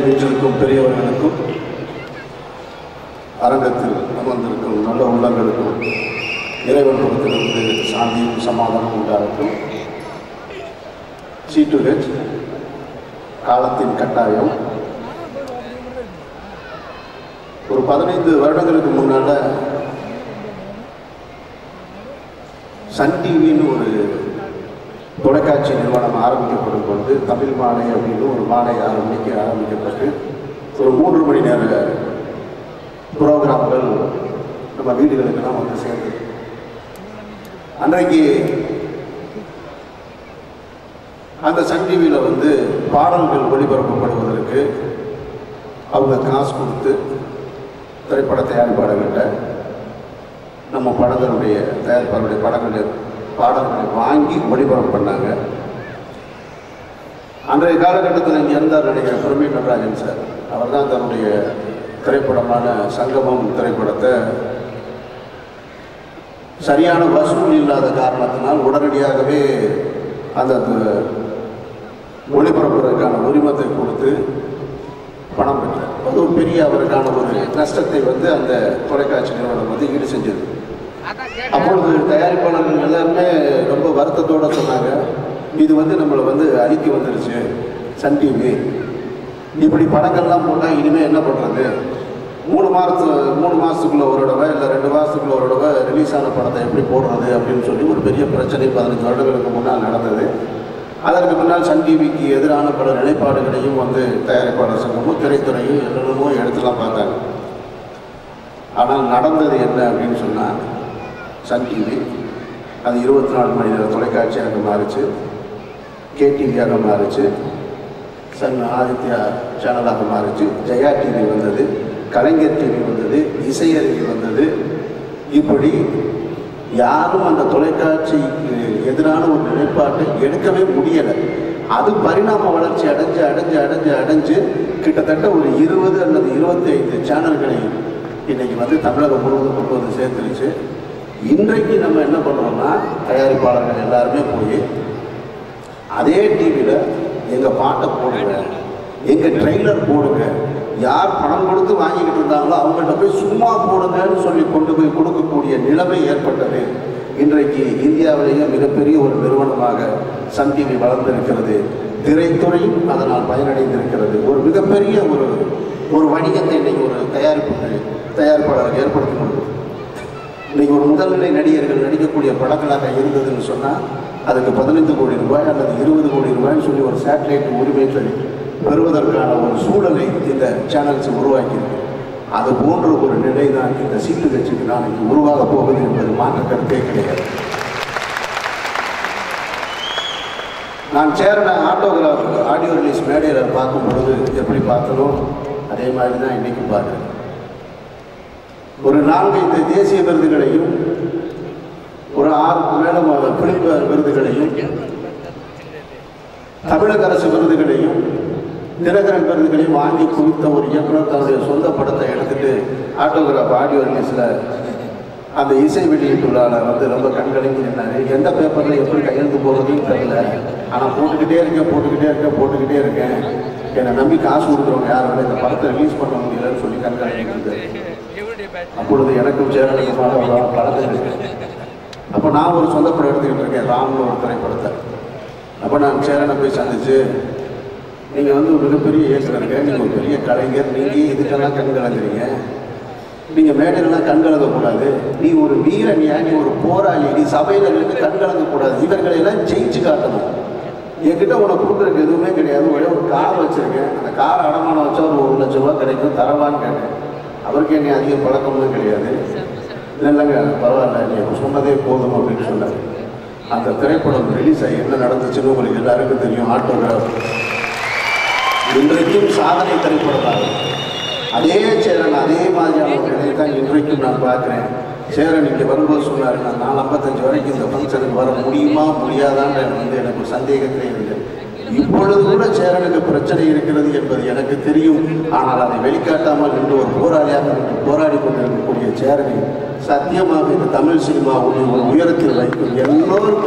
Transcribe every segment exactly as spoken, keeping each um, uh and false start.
வீட்டிற்கும் பெரியவர்களுக்கும் அரங்கத்தில் அமர்ந்திருக்கும் நல்ல உள்ளங்களுக்கும் இறைவன் புறத்திலிருந்து சாந்தியும் சமாதானம் உண்டாகட்டும். சி டு ஹெச் காலத்தின் கட்டாயம். ஒரு பதினைந்து வருடங்களுக்கு முன்னால சன் டிவின்னு ஒரு தொலைக்காட்சி நிறுவனம் ஆரம்பிக்கப்படும் பொழுது தமிழ் மாலை அப்படின்னு ஒரு மாலை ஆறு மணிக்கு ஆரம்பிக்கப்பட்டு ஒரு மூன்று மணி நேர புரோகிராம்கள் நம்ம வீடுகளுக்கெல்லாம் வந்து சேர்ந்தது. அன்றைக்கு அந்த சன் டிவியில் வந்து பாடல்கள் ஒளிபரப்பப்படுவதற்கு அவங்க காசு கொடுத்து திரைப்பட தயாரிப்பாளர்கிட்ட நம்ம படங்களுடைய தயாரிப்பாளருடைய படங்களை பாடல்களை வாங்கி ஒளிபரப்பு பண்ணாங்க. அன்றைய காலகட்டத்தில் இங்கே இருந்தார் நடிகர் பிரவீன் நடராஜன் சார். அவர் தான் தன்னுடைய திரைப்படமான சங்கமம் திரைப்படத்தை சரியான வசூல் இல்லாத காரணத்தினால் உடனடியாகவே அந்த ஒளிபரப்புவதற்கான உரிமத்தை கொடுத்து பணம் பெற்றார். அது ஒரு பெரிய அவருக்கான ஒரு நஷ்டத்தை வந்து அந்த தொலைக்காட்சி நிறுவனம் வந்து ஈடு செஞ்சது. அப்பொழுது தயாரிப்பாளர்கள் எல்லாருமே ரொம்ப வருத்தத்தோடு சொன்னாங்க, இது வந்து நம்மளை வந்து அறிக்கை வந்துருச்சு சன் டிவி, இப்படி படங்கள்லாம் போட்டால் இனிமேல் என்ன பண்ணுறது, மூணு மாதத்து மூணு மாதத்துக்குள்ள ஒரு தடவை இல்லை ரெண்டு மாதத்துக்குள்ள ஒரு தடவை ரிலீஸ் ஆன படத்தை எப்படி போடுறது அப்படின்னு சொல்லி ஒரு பெரிய பிரச்சனை பதினஞ்சு வருடங்களுக்கு முன்னால் நடந்தது. அதற்கு பின்னால் சன் டிவிக்கு எதிரான பல நிலைப்பாடுகளையும் வந்து தயாரிப்பாளர் சங்கமும் திரைத்துறையும் என்னென்னமோ எடுத்துலாம் பார்த்தாங்க. ஆனால் நடந்தது என்ன அப்படின்னு சொன்னால், சன் டிவி அது இருபத்தி நாலு மணி நேரம் தொலைக்காட்சியாக மாறிச்சு, கேடிவியாக மாறிச்சு, சன் ஆதித்யா சேனலாக மாறிச்சு, ஜெயா டிவி வந்தது, கலைஞர் டிவி வந்தது, இசையருவி வந்தது. இப்படி யாரும் அந்த தொலைக்காட்சிக்கு எதிரான ஒரு நிலைப்பாட்டை எடுக்கவே முடியலை. அது பரிணாம வளர்ச்சி அடைஞ்சு அடைஞ்சு அடைஞ்சு அடைஞ்சு கிட்டத்தட்ட ஒரு இருபது அல்லது இருபத்தி ஐந்து சேனல்களை இன்றைக்கி வந்து தமிழகம் முழுவதும் கொண்டு வந்து சேர்த்துருச்சு. இன்றைக்கு நம்ம என்ன பண்ணுறோம்னா, தயாரிப்பாளர்கள் எல்லாருமே போய் அதே டிவியில் எங்கள் பாட்டை போடுங்க, எங்கள் ட்ரெய்லர் போடுங்க, யார் பணம் கொடுத்து வாங்கிக்கிட்டு இருந்தாங்களோ அவங்கள்ட்ட போய் சும்மா போடுங்கன்னு சொல்லி கொண்டு போய் கொடுக்கக்கூடிய நிலைமை ஏற்பட்டது. இன்றைக்கு இந்தியாவிலேயே மிகப்பெரிய ஒரு நிறுவனமாக சன் டிவி வளர்ந்திருக்கிறது. திரைத்துறையும் அதனால் பயனடைந்திருக்கிறது. ஒரு மிகப்பெரிய ஒரு ஒரு வணிகத்தை இன்றைக்கு ஒரு தயாரிப்பு தயாரிப்பாளர்கள் ஏற்படுத்தி கொடுக்கும். இன்றைக்கி ஒரு முதல்நிலை நடிகர்கள் நடிக்கக்கூடிய படங்களாக இருந்ததுன்னு சொன்னால் அதுக்கு பதினைந்து கோடி ரூபாய் அல்லது இருபது கோடி ரூபாய்ன்னு சொல்லி ஒரு சேட்டலைட் உரிமை பெறுவதற்கான ஒரு சூழலை இந்த சேனல்ஸ் உருவாக்கியிருக்கு. அது போன்ற ஒரு நிலை தான் இந்த சீட்டு கட்சிக்கு நாளைக்கு உருவாக போகுது என்பது மாற்ற கருத்தே கிடையாது. நான் சேர்ந்த ஆட்டோகிராஃப் ஆடியோ ரிலீஸ் மேடையில் பார்க்கும் பொழுது எப்படி பார்த்தனோ அதே மாதிரி தான் இன்றைக்கும் பார்க்குறேன். ஒரு நான்கைந்து தேசிய விருதுகளையும் ஒரு ஆறுக்கு மேலே பிலிம்பேர் விருதுகளையும் தமிழக அரசு விருதுகளையும் தினகரன் விருதுகளையும் வாங்கி குவித்த ஒரு இயக்குனர் தன்னுடைய சொந்த படத்தை எடுத்துட்டு ஆட்டோகிராஃப் ஆடியோ ரிலீஸில் அந்த இசை வெளியீட்டுள்ளால வந்து ரொம்ப கண்கலங்கி நின்னாரு. எந்த பேப்பரில் எப்படி கையெழுத்து போகிறதுன்னு தெரியல, ஆனால் போட்டுக்கிட்டே இருக்கேன் போட்டுக்கிட்டே இருக்கேன் போட்டுக்கிட்டே இருக்கேன் என்னை நம்பி காசு கொடுக்குறவங்க யாரும் இந்த படத்தை ரிலீஸ் பண்ண முடியலன்னு சொல்லி கண்கலங்கிட்டு. அப்பொழுது எனக்கும் சேரனுக்குமான படத்தை அப்போ நான் ஒரு சொந்த படம் எடுத்துக்கிட்டு இருக்கேன், ராம்னு ஒரு திரைப்படத்தை. அப்போ நான் சேரனை போய் சந்திச்சு, நீங்கள் வந்து ஒரு மிகப்பெரிய இயக்குனருங்க, நீங்கள் ஒரு பெரிய கலைஞர், நீங்கள் இதுக்கெல்லாம் கண் கலங்குறீங்க, நீங்கள் மேடையிலலாம் கண் கலங்கக்கூடாது, நீ ஒரு வீரனியா, நீ ஒரு போராளி, நீ சபையில் இருந்து கண் கலங்கக்கூடாது, இவர்களையெல்லாம் ஜெயிச்சு காட்டணும். என்கிட்ட உனக்கு கொடுக்குறதுக்கு எதுவுமே கிடையாது, ஒரே ஒரு கார் வச்சுருக்கேன், அந்த கார் அடமானம் வச்சா ஒரு ஒரு லட்ச ரூபா கிடைக்கும், தரவான்னு கேட்டேன். அவருக்கு என்ன அதிக பழக்கம்லாம் கிடையாது. இல்லைங்க பரவாயில்ல, நீ சொன்னதே போதும் அப்படின்னு சொன்னார். அந்த திரைப்படம் ரிலீஸ் ஆகி என்ன நடந்துச்சுன்னு உங்களுக்கு எல்லாருக்கும் தெரியும். ஆட்டோகிராஃப் இன்றைக்கும் சாதனை திரைப்படமாக அதே சேரன் அதே மாதிரியான ஒரு நிலையை தான் இன்றைக்கும் நான் பார்க்குறேன். சேரன் இங்கே வரும்போது சொன்னார், நான் நாலு ஐம்பத்தஞ்சு வரைக்கும் இந்த ஃபங்க்ஷனுக்கு வர முடியுமா முடியாதான்னு வந்து எனக்கு ஒரு சந்தேகத்திலே இருந்தது. இப்பொழுது கூட சேரனுக்கு பிரச்சனை இருக்கிறது என்பது எனக்கு தெரியும். ஆனால் அதை வெளிக்காட்டாமல் இன்று ஒரு போராளியாக போராடி கொண்டிருக்கக்கூடிய சேரனை சத்தியமாக இந்த தமிழ் சினிமா ஒரு உயரத்தில் வைக்கும். எல்லோரும்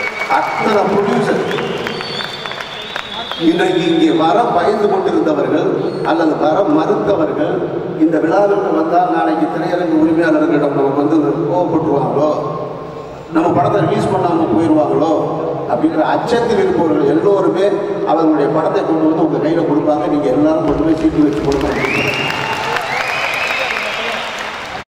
அத்தனை ப்ரொடியூசர் இன்றைக்கு இங்கே வர பயந்து கொண்டிருந்தவர்கள் அல்லது வர மறுத்தவர்கள் இந்த விழாவிற்கு வந்தால் நாளைக்கு திரையரங்கு உரிமையாளர்களிடம் நமக்கு வந்து கோவப்பட்டுருவாங்களோ, நம்ம படத்தை ரிலீஸ் பண்ணாமல் போயிடுவாங்களோ அப்படிங்கிற அச்சத்தில் இருப்பவர்கள் எல்லோருமே அவர்களுடைய படத்தை கொண்டு வந்து உங்கள் கையில் கொடுப்பாங்க. நீங்கள் எல்லாரும் கொண்டு போய் சீட்டு வச்சு கொடுக்கணும்.